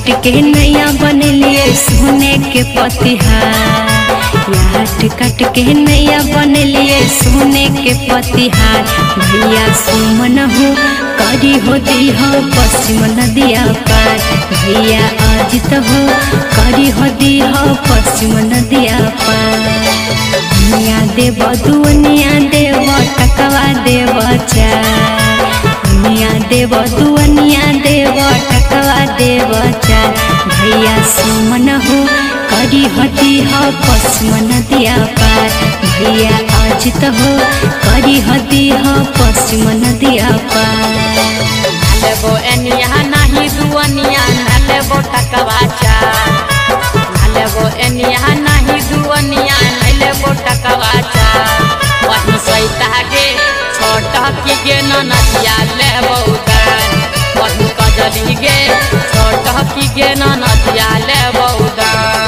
काट के नैया बनलिए सोने के पतिहार। याट काट के नैया बनलिए सोने के पतिहार। भैया सुमन हो करी होती हो पश्चिम नदिया पार। भैया अजित हो करी होती हो पश्चिम नदिया पार। दुनिया देव दुनिया देव टकवा देव चार। दुनिया देव दुनिया देव टकवा देव चार। भैया सुमन हो करी होती हो पश्चिम नदिया पार। भैया अजित हो करी होती हो पश्चिम नदिया पार। नालेबो एनिया नहीं दुनिया नालेबो टकवा चार। नालेबो एनिया नहीं दुनिया नालेबो टकवा चार। वही सैता गे छोटा की गे नदिया लेबो उदान। वही कजली गे छोटा की गे नदिया लेबो उदान।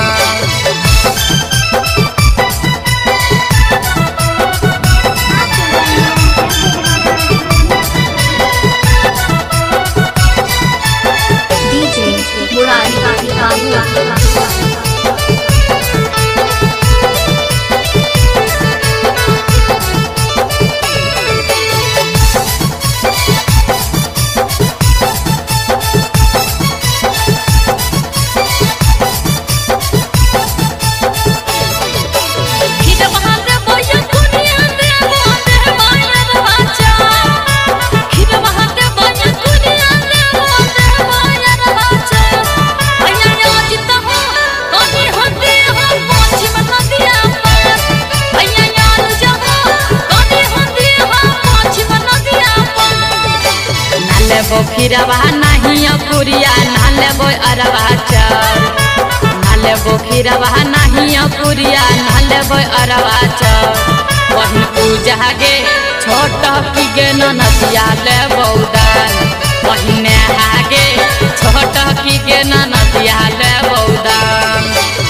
नालेबो खीरवा नहीं पुरिया नालेबो अरवा चार। नालेबो खीरवा नहीं पुरिया नालेबो अरवा चार। वही पूजा गे छोटा की गे नदिया लेबो उदान। वही नेहा गे छोटा की गे नदिया लेबो उदान।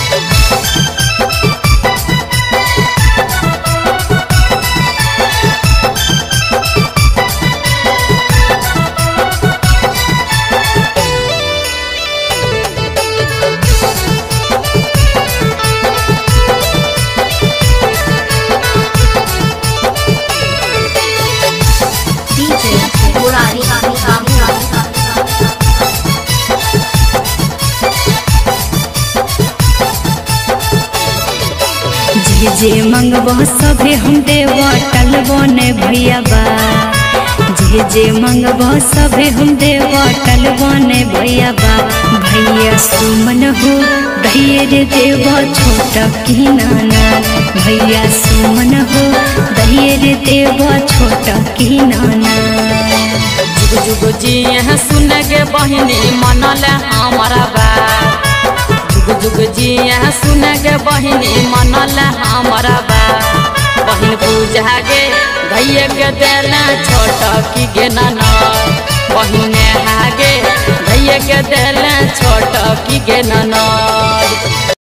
जे मंगबो सभे हम देव टलबो ने भैया बा। जे मंगबो सभे हम देव टलबो ने भैया बा। भैया सुमन हो दहिए रे देव छोटा की नाना। भैया सुमन हो दहिए रे देव छोटा की नाना। जुग जुग जी सुन गे बहिनी मनल हमारा बा। जुग जुग जी सुन गे बहिनी मनल हमारा बा। बहिन पूजा गे भैया के देना छोटा की गे नाना। बहिन हागे भैया के देना छोटा की गे नाना।